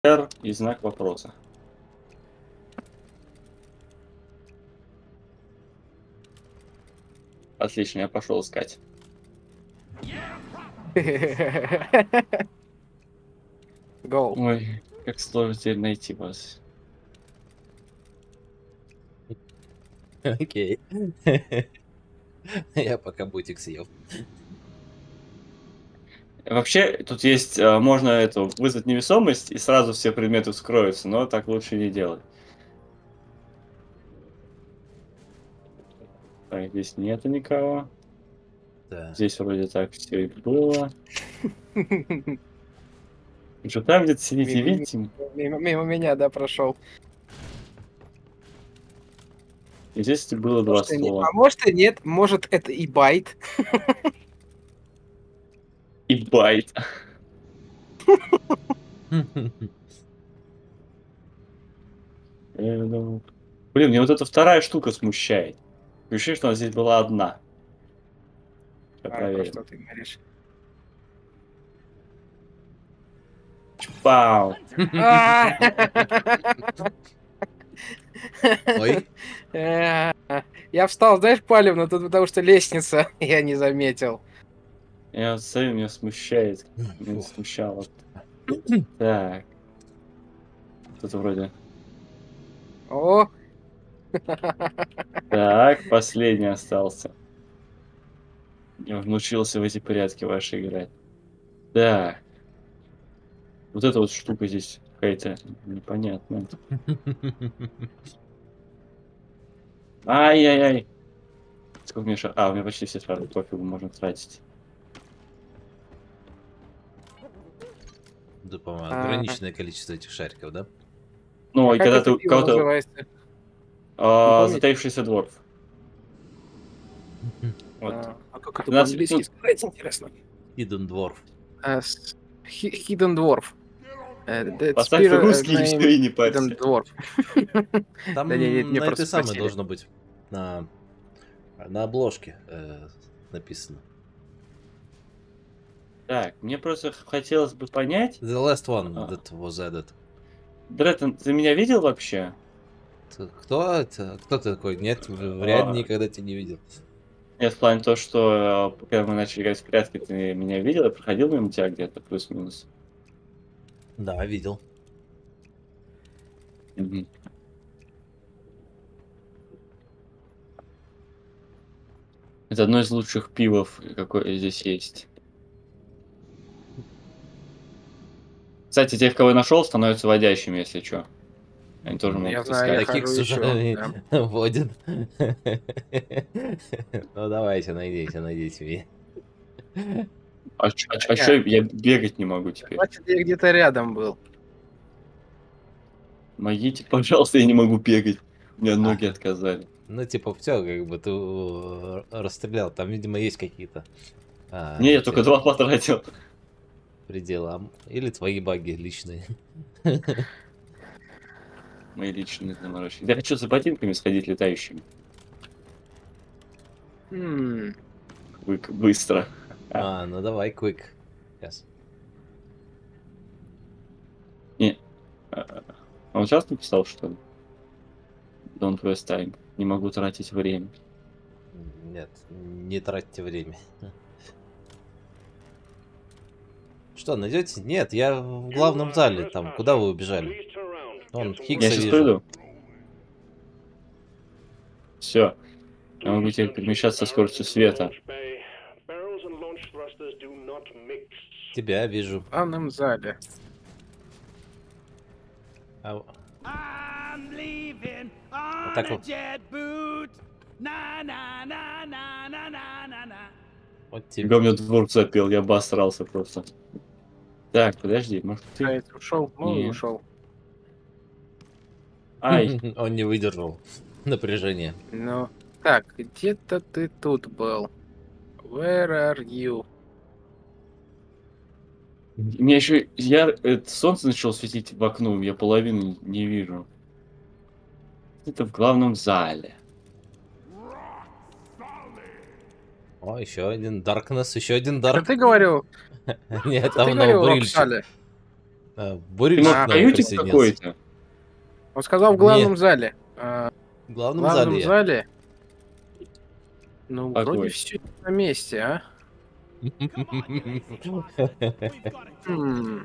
R и знак вопроса. Отлично, я пошел искать. Гоу. Ой, как сложно теперь найти вас. Окей. Я пока бутик съел. Вообще, тут есть, можно эту вызвать невесомость, и сразу все предметы вскроются, но так лучше не делать. Так, здесь нету никого. Да. Здесь вроде так все и было. Что там где-то сидите, видите? Мимо меня, да, прошел. И здесь было два стула. А может и нет, может это и байт. И байт. Я думаю, блин, мне вот эта вторая штука смущает. Ощущение, что она здесь была одна. Я Про проверю. что ты говоришь? Пау. Ой. Я встал, знаешь, палевно, тут потому что лестница, я не заметил. Я вот стою, меня смущает. Меня Фу. смущало. Так. Тут вроде. О, Так, последний остался. Я уже научился в эти порядки ваши играть. Да. Вот эта вот штука здесь какая-то непонятная. Ай-яй-яй. Сколько мне шар... у меня почти все шары, пофигу, можно тратить. Да, по-моему, ограниченное количество этих шариков, да? Ну, а и как когда это ты пиво кого-то... называется? помните? затаившийся дворф. Вот. А как это 15 по-английски минут. сказать, интересно? Hidden Dwarf. Hidden Dwarf. That Поставь spirit русский и name все, и не Hidden парься. Dwarf. Там Да не на просто этой самой спросили. должно быть. На обложке написано. Так, мне просто хотелось бы понять. The last one А. that was added. Дреттон, ты меня видел вообще? Кто это? Кто ты такой? Нет, вряд ли никогда тебя не видел. Нет, в плане то, что когда мы начали играть в прятки, ты меня видел, я проходил мимо тебя где-то, плюс-минус. Да, видел. Мгм. Это одно из лучших пивов, какое здесь есть. Кстати, тех, кого я нашел, становятся водящими, если что. Они тоже Я могут знаю, я искать. Таких хожу с еще. ушами водят. Ну давайте, найдите меня. А чё я бегать не могу теперь? Значит, я где-то рядом был. Помогите, пожалуйста, я не могу бегать. У меня ноги отказали. Ну, типа, все, как бы ты расстрелял. Там, видимо, есть какие-то Не, я эти только 2 потратил. пределы. Или твои баги личные. Мои личные заморочки. Я хочу за ботинками сходить летающими. Быстро. Ну давай, quick. Yes. Не. Он сейчас написал, что ли? Don't waste time. Не могу тратить время. Нет, не тратьте время. Что, найдете? Нет, я в главном зале. Там, куда вы убежали? Вон, Хиггса Я сейчас вижу. приду. Все. Я могу теперь перемещаться со скоростью света. Тебя вижу. В главном зале. Вот так вот. Вот тебе. Когда у меня двор запел, я обосрался просто. Так, подожди, может ты... А это ушел? Ну, Не. ушел. Ай, Он не выдержал напряжения. Ну, так, где-то ты тут был. Where are you? у меня еще солнце начало светить в окно, я половину не вижу. Это в главном зале. О, еще один Darkness, еще один Это Dark. ты говорил? Нет, Это ты там говорил в Наубрильчик. зале? Ты, Бурик может, А, в каюте присоединился. какой-то? Он сказал в главном зале. В В главном главном зале я. зале. Ну, вроде Какой? все на месте, а? Хм.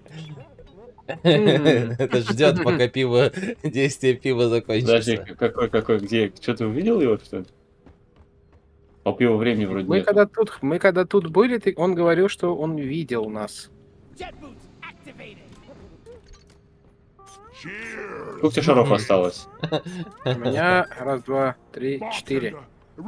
Это ждет, пока пиво, действие пива Подожди, закончится. какой, где? Что, ты увидел его, что ли? А пива времени вроде Мы нет. когда тут были, он говорил, что он видел нас. Сколько тебе шаров осталось? У меня раз, два, три, четыре.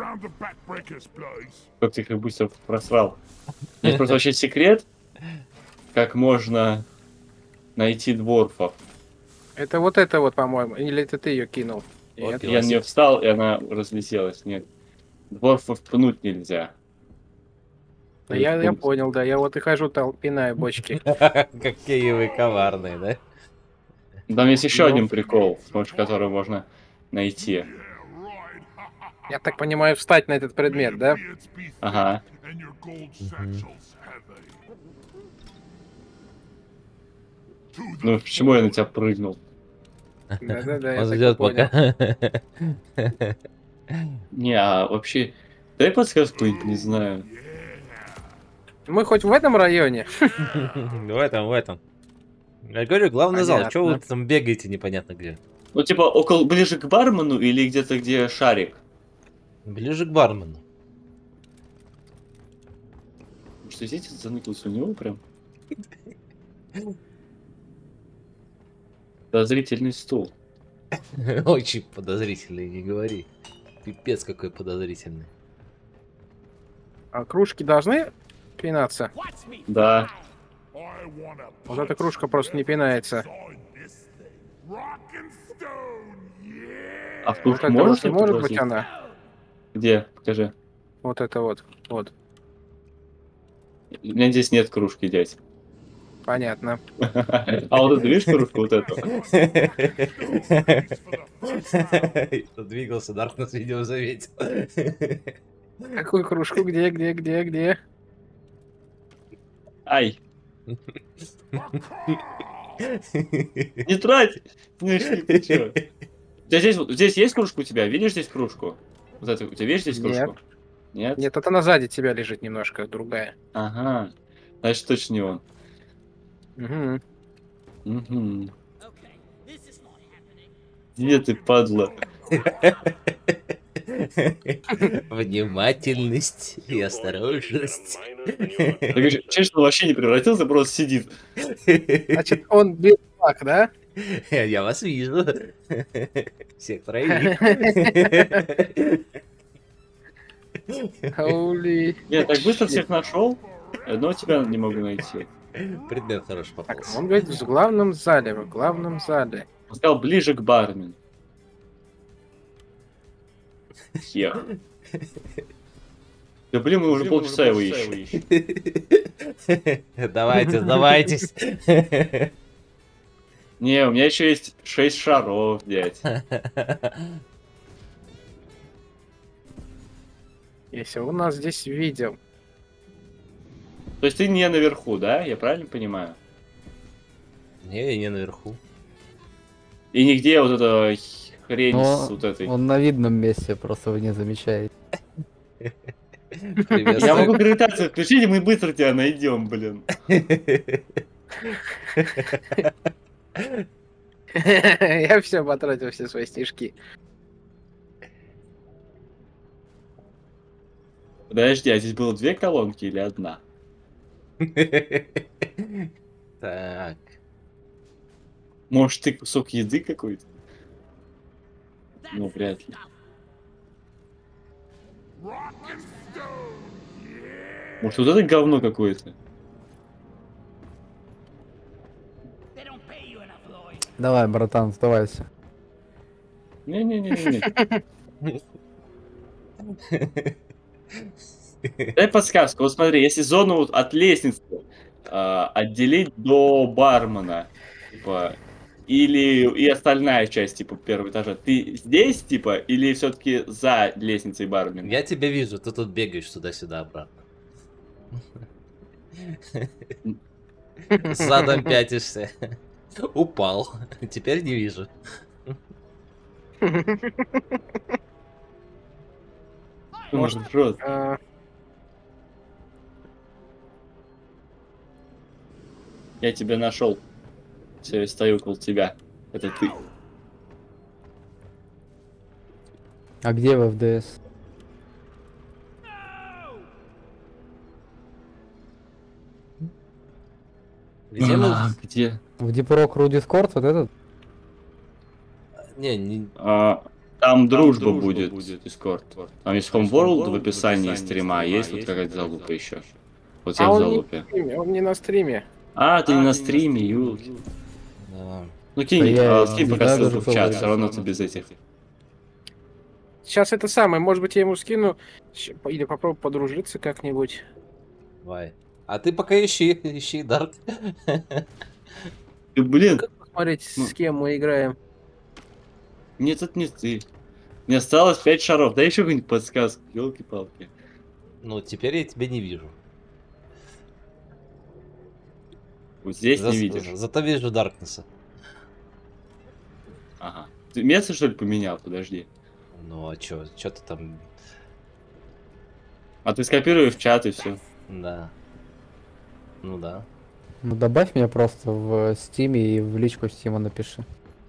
Как ты их быстро просрал? Есть просто вообще секрет, как можно найти дворфов. Это вот, по-моему. Или это ты ее кинул? Вот Нет. Я на нее встал, и она разлетелась. Нет. Дворфов пнуть нельзя. Да я понял, да. Я вот и хожу, пинаю бочки. Какие вы коварные, да? Там есть еще Ну. один прикол, с помощью которого можно найти. Я так понимаю, встать на этот предмет, да? Ага. Ну, почему я на тебя прыгнул? Да-да-да, я Он так и ждет понял. пока. Не, а вообще... Дай подсказку, не знаю. Мы хоть в этом районе? В этом. Я говорю, главный зал. Понятно. Чего вы там бегаете непонятно где? Ну, типа, ближе к бармену или где-то, где шарик? Ближе к бармену. Что здесь заныкался у него прям? Подозрительный стул. Очень подозрительный, не говори. Пипец какой подозрительный. А кружки должны пинаться? Да. Вот эта кружка просто не пинается. А в Вот кружку это можешь вот не что-то может бросить? быть она? Где? Покажи. Вот это вот. Вот. У меня здесь нет кружки, дядь. Понятно. А вот эту, видишь кружку, вот эту? Двигался, Даркнесс видео заметил. Какую кружку? Где? Ай, не трать! Снежки, ты чё? У тебя здесь есть кружка у тебя? Видишь здесь кружку? Вот это, у тебя видишь здесь кружку? Нет? Нет, это она сзади тебя лежит немножко, другая. Ага. Значит, точно не он. Угу. Угу. Где ты, падла? Внимательность и осторожность. Честно, он вообще не превратился, просто сидит. Значит, он бедак, да? Я вас вижу. Всех троих. Holy. Я так быстро всех нашел, но тебя не могу найти. Предмет хороший Так, попался. он говорит, в главном зале, в главном зале. Он сказал, ближе к бармену. Хер. Да блин, мы уже полчаса его ищем. Давайте, сдавайтесь. Не, у меня еще есть 6 шаров, дядь. Если он нас здесь видел. То есть ты не наверху, да? Я правильно понимаю? Не, я не наверху. И нигде вот эта хрень Но с вот этой. он на видном месте, просто вы не замечаете. Я могу гравитацию включить, и мы быстро тебя найдем, блин. Я все потратил, все свои стишки. Подожди, а здесь было 2 колонки или 1? Так. Может, ты кусок еды какой-то? Ну, вряд ли. Может, вот это говно какое-то? Давай, братан, сдавайся. Не-не-не-не. Дай подсказку. Вот смотри, если зону вот от лестницы отделить до бармена, типа, или и остальная часть, типа, первого этажа, ты здесь, типа, или все-таки за лестницей бармена? Я тебя вижу, ты тут бегаешь туда-сюда обратно. Задом пятишься. Упал. Теперь не вижу. Может, Жёст. Я тебя нашел. Все, я стою около тебя. Это ты. А где вы в ДС? Где мы? Где? В Deep Rock Discord вот этот? Не, Там дружба будет, Discord. Там есть Homeworld в описании стрима, а есть вот какая-то залупа еще. Вот я в он не, залупе. на стриме, он не на стриме. А, ты не на стриме, Юлки. да. Ну кинь, Да я скинь не пока знаю ссылку даже, в кто чат, вы. все равно ты без этих. Сейчас это самое, может быть, я ему скину. Или попробую подружиться как-нибудь. Давай. А ты пока ищи, Дарк. Ты, блин, Как посмотреть, Ну. с кем мы играем? нет, это не ты. Мне осталось 5 шаров, дай еще какую-нибудь подсказку, елки-палки. Ну, теперь я тебя не вижу. Вот здесь не видишь. Зато вижу Даркнесса. Ага. Ты место, что ли, поменял? Подожди. Ну, а чё ты там... А ты скопируй в чат и все. Да. Ну да. Ну добавь меня просто в Steam и в личку Steam напиши.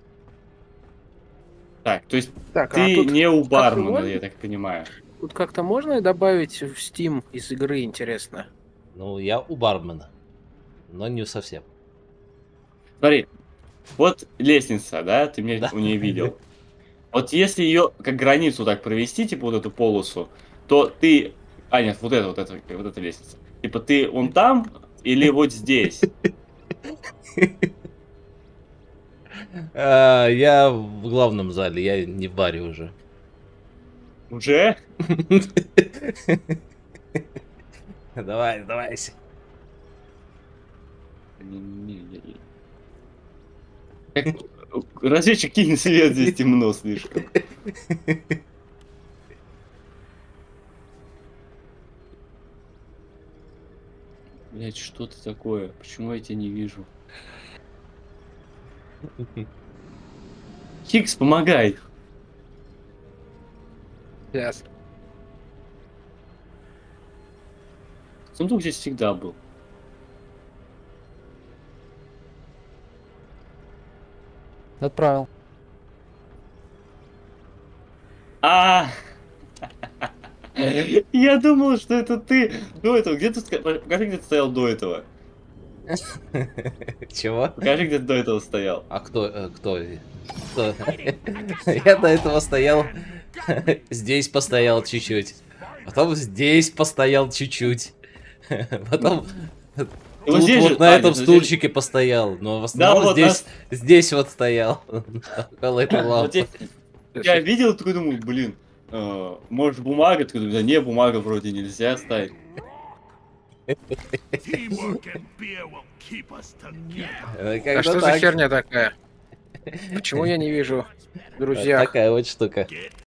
Так, то есть Так, ты а тут, не у как-то бармена, можно? я так понимаю. Тут как-то можно добавить в Steam из игры, интересно? Ну, я у бармена. Но не совсем. Смотри, вот лестница, да, ты меня Да. у нее видел. Вот если ее как границу так провести, типа вот эту полосу, то ты... А, нет, вот эта лестница. Типа ты вон там или вот здесь? Я в главном зале, я не в баре уже. Уже? Давай. Не. Как- Разведчик, кинь свет, здесь темно слишком. Блять, что это такое? Почему я тебя не вижу? Хикс, помогай! Сейчас. Сундук здесь всегда был. Отправил. А! Я думал, что это ты до этого. Где ты покажи, где ты стоял до этого. Чего? Покажи, где ты до этого стоял. А кто? Я до этого стоял. Здесь постоял чуть-чуть. Потом здесь постоял чуть-чуть. Потом тут здесь вот же- на а, этом нет, стульчике постоял. Но в основном вот здесь вот стоял. Около этой Вот лампы. я видел, такой думаю, блин, может бумага? Такой думаю, да не, бумага вроде нельзя ставить. А Как-то что за так. херня такая? Почему я не вижу, друзья? Такая вот штука.